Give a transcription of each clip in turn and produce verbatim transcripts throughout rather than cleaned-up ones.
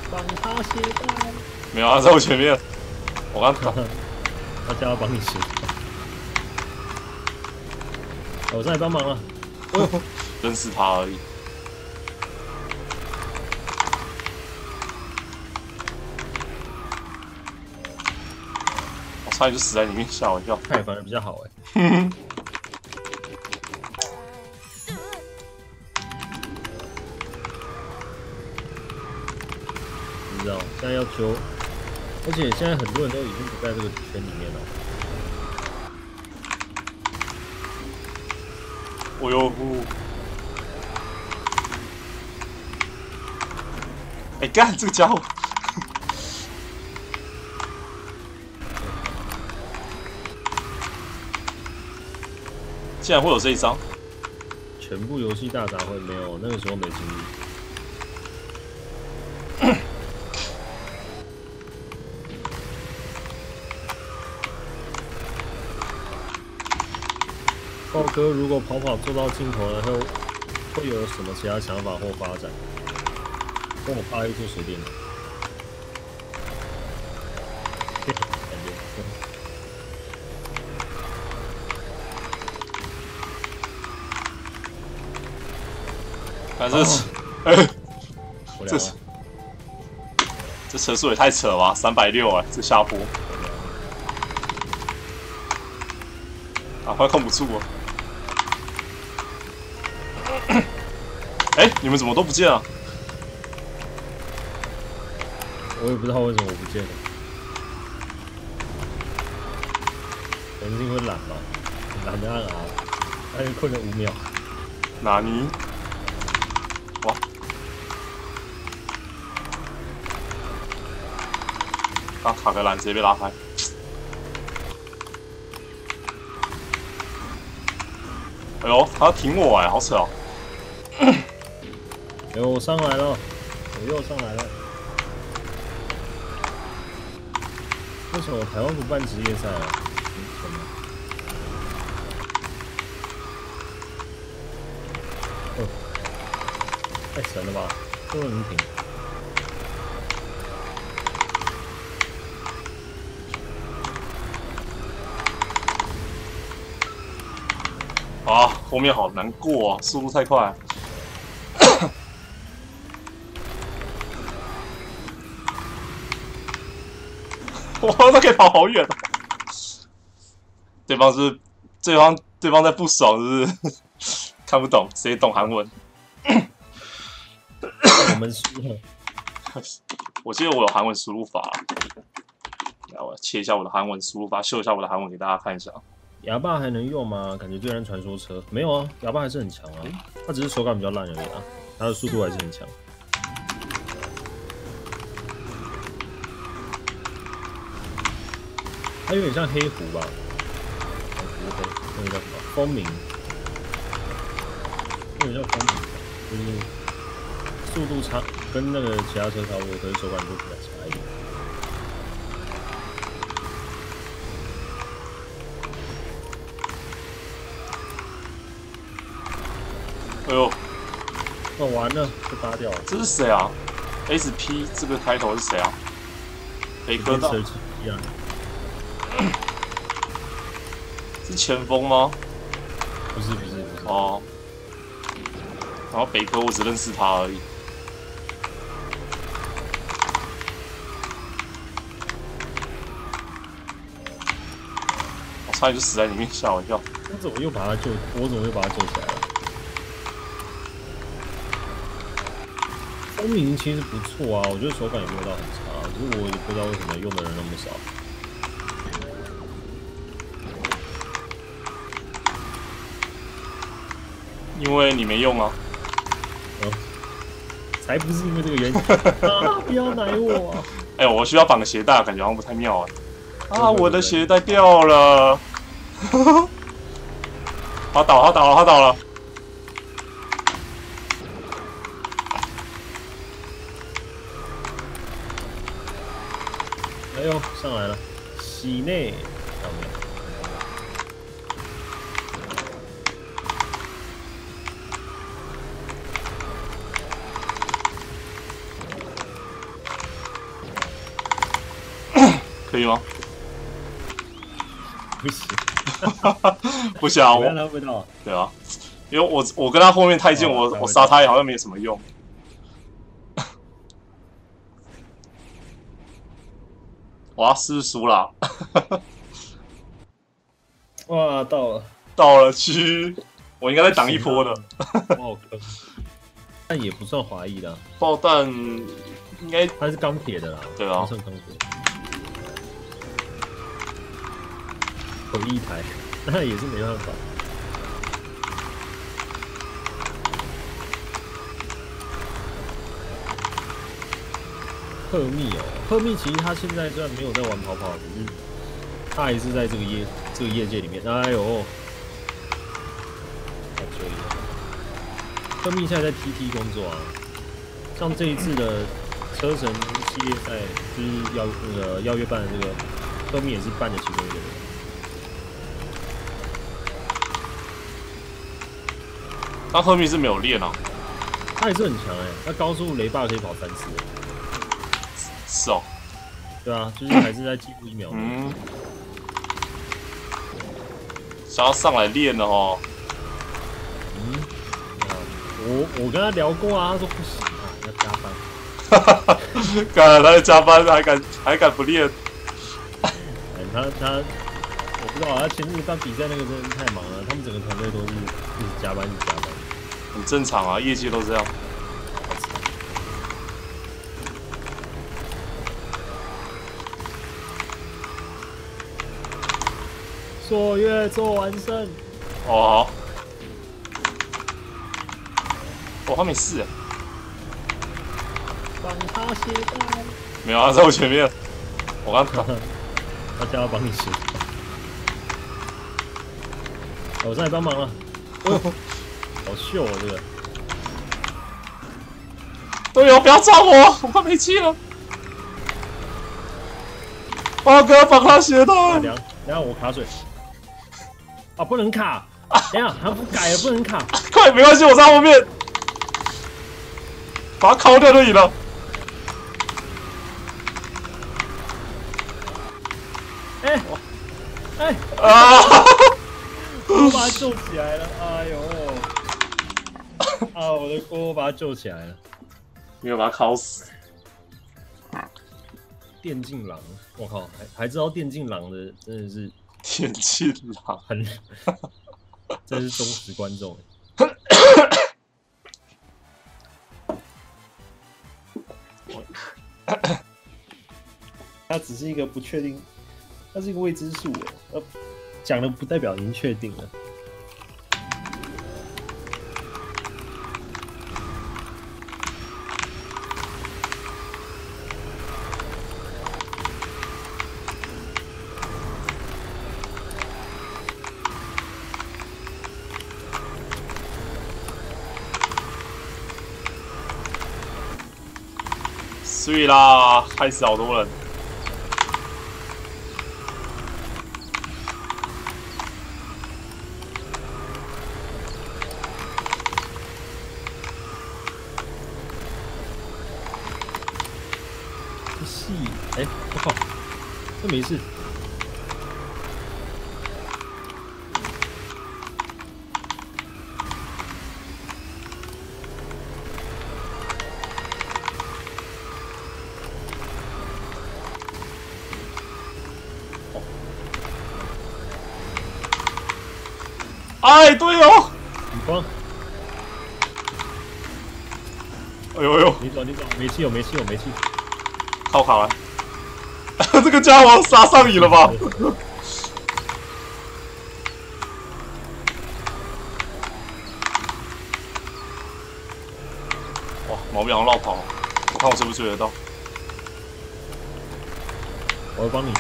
绑他鞋带。 没有啊，在我前面。我刚打， 他叫他帮你鞋带。我上来帮忙了。 认识他而已。我差点就死在里面，吓我一跳。 他也反而比较好哎、欸。你知道，现在要揪，而且现在很多人都已经不在这个圈里面了。 我又，哎、欸，干这个家伙！竟然会有这一张！ 全部游戏大杂烩没有，那个时候没经历。豹哥如果跑跑做到尽头了后，会有什么其他想法或发展？跟我爸一做水电的，感觉。 反正，哎、哦， 欸、这这车速也太扯了吧，三百六哎，这下坡，啊，快控不住了。哎、欸，你们怎么都不见了？ 我也不知道为什么我不见了，可能是因为懒吧，懒得按 R， 但是困了五秒。 哪尼？哇！刚卡个栏直接被拉开。哎呦，他要挺我哎，好扯哦！ 哎呦，我上来了，我又上来了。为什么台湾不办职业赛啊？什么？哦，太神了吧！这么能停。 啊，后面好难过啊，速度太快。哇，他可以跑好远啊！对方是，对方对方在不爽，是不是？看不懂，谁懂韩文？ 我们输了。 我记得我有韩文输入法，来，我切一下我的韩文输入法，秀一下我的韩文给大家看一下。 哑巴还能用吗？感觉对战传说车没有啊，哑巴还是很强啊，它只是手感比较烂而已啊，它的速度还是很强。它有点像黑狐吧？不是黑，那个叫什么？风鸣。那个叫风鸣，就是速度差，跟那个其他车差不多，可是手感就比较差一点。 哎呦， 那、哦、完了，被扒掉了。 这是谁啊 ？S P 这个开头是谁啊？北科大。是前锋吗？ 不是不是不是。 哦。然后北科我只认识他而已。我差点就死在里面，吓我一跳。 我怎么又把他救？我怎么又把他救起来了？风鸣其实不错啊，我觉得手感也没有到很差，只是我也不知道为什么用的人那么少。 因为你没用啊。 嗯，才不是因为这个原因啊！不要奶我啊！ 哎呦，我需要绑个鞋带，感觉好像不太妙啊。啊，我的鞋带掉了。他倒，他倒了，他倒了。 哎呦，上来了，喜内上面。 可以吗？ 不行， 不行啊，我我让他会到。 对啊，因为我我跟他后面太近， 哦我我杀他也好像没什么用。哇，是不是输了？ 哇，到了， 到了区，我应该再挡一波的。 爆坑，但也不算华裔的， 爆弹应该它是钢铁的啦。 对啊， 算钢铁。口一台，那也是没办法。赫密哦，赫密其实他现在虽然没有在玩跑跑，只是他还是在这个业这个业界里面。哎呦，太追了！赫密现在在 T T 工作啊，像这一次的车神系列赛，就是邀那个邀约办的这个，赫密也是办的其中一个人。 他赫密是没有练啊， 他也是很强哎、欸，他高速雷霸可以跑三次、欸。 是哦， 对啊，就是还是在几乎一秒。 嗯，想要上来练了哦。 嗯，啊，我我跟他聊过啊，他说不行啊，要加班。 哈哈，干，他在加班，还敢还敢不练？ 哎，他他，我不知道啊，他前日办比赛那个真的是太忙了，他们整个团队都是一直加班，一直加班。 很正常啊，业界都这样。 朔月做完胜。 哦，好。哦，他没事哎。 帮他写单。 没有啊，在我前面。我刚打。 他叫他帮你写。我上来帮忙了。哎呦，好秀哦，这个。 队友不要撞我，我快没气了。八哥帮他写的。 等下，等下我卡水。啊，不能卡！等下还不改了，不能卡。 快，没关系，我在后面，把他敲掉就赢了。 哎、欸，哎、欸、 啊！ 我把他救起来了，哎呦！啊，我的锅，我把他救起来了。 没有把他敲死。 电竞狼，我靠，还还知道电竞狼的，真的是电竞狼， 很，真是忠实观众。他只是一个不确定，他是一个未知数，呃，讲的不代表已经确定了。 碎啦，害死好多人。 这戏，哎，我靠，这没事。 哎，对哦！ 你光， 哎呦呦！ 你走你走，没气有没气有没气。 靠卡了，这个家伙杀上瘾了吧？哇，毛病绕跑，我看我追不追得到。 我会帮你。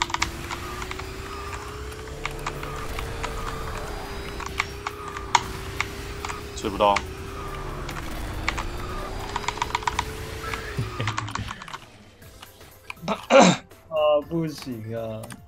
追不到。 啊，不行啊！